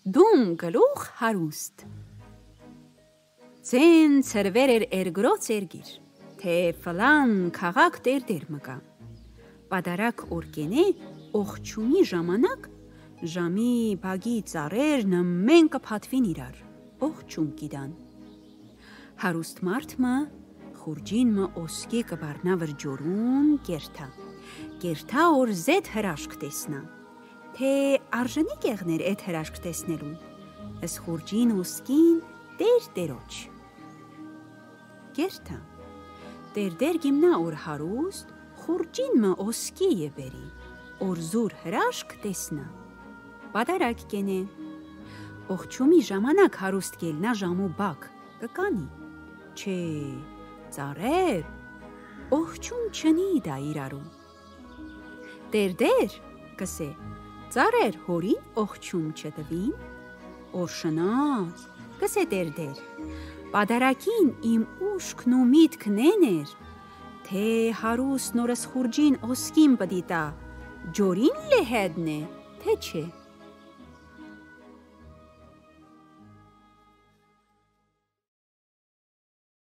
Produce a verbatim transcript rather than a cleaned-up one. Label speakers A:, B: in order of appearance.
A: Դուն գլուխ հարուստ։ Ձեն ծրվեր էր էրգրոց էրգիր, թե ֆլան քաղաք դերդեր մգա։ Պադարակ օրկենե օխչումի ժամանակ ժամի բագի ծառերն մեն կփաթվին իրար, օխչում կիդան։ Հարուստ մարդմը խուրջին մը օսկի կբարնա վրջորուն կերթա, կերթա օր զետ հրաշք տեսնա, թե արժանի կեղներ էդ հրաշք տեսնելուն, ես խուրջին օսկին դեր դերոչ։ Կերթա, դեր դեր գիմնա օր հարուստ, խուրջին մը օսկի եբերի, օր զուր հրաշք տեսնա, պադարակ կենե, օխչումի ժամանակ հարուստ կելնա ժամու բակ, կկանի, չէ, ծառեր, օխչում չնի դա իրարու։ Դեր դեր, կսե, ծառեր հորին օխչում չտվին, օր շնաց, կսե դեր դեր, պադարակին իմ ուշքն ու միտքն էր, թե հարուստ նորս խուրջին օսկին պդիտա, ջորին լեհեդն է, թե չէ։